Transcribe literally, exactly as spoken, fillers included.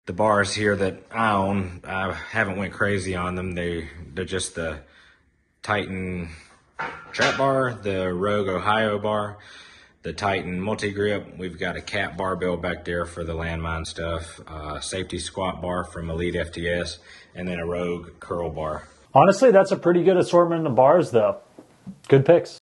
The bars here that I own, I haven't went crazy on them. They, they're just the Titan trap bar, the Rogue Ohio bar, the Titan multi-grip. We've got a cat barbell back there for the landmine stuff, uh, safety squat bar from Elite F T S, and then a Rogue curl bar. Honestly, that's a pretty good assortment of bars, though. Good picks.